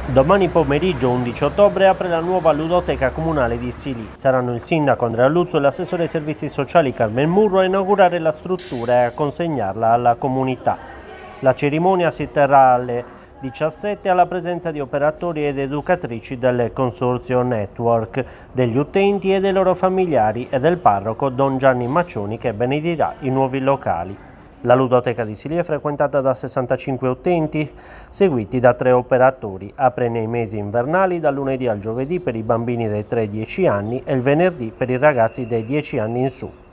Domani pomeriggio 11 ottobre apre la nuova ludoteca comunale di Silì. Saranno il sindaco Andrea Luzzo e l'assessore ai servizi sociali Carmen Murro a inaugurare la struttura e a consegnarla alla comunità. La cerimonia si terrà alle 17 alla presenza di operatori ed educatrici del Consorzio Network, degli utenti e dei loro familiari e del parroco Don Gianni Maccioni che benedirà i nuovi locali. La ludoteca di Silì è frequentata da 65 utenti, seguiti da 3 operatori. Apre nei mesi invernali dal lunedì al giovedì per i bambini dai 3 ai 10 anni e il venerdì per i ragazzi dai 10 anni in su.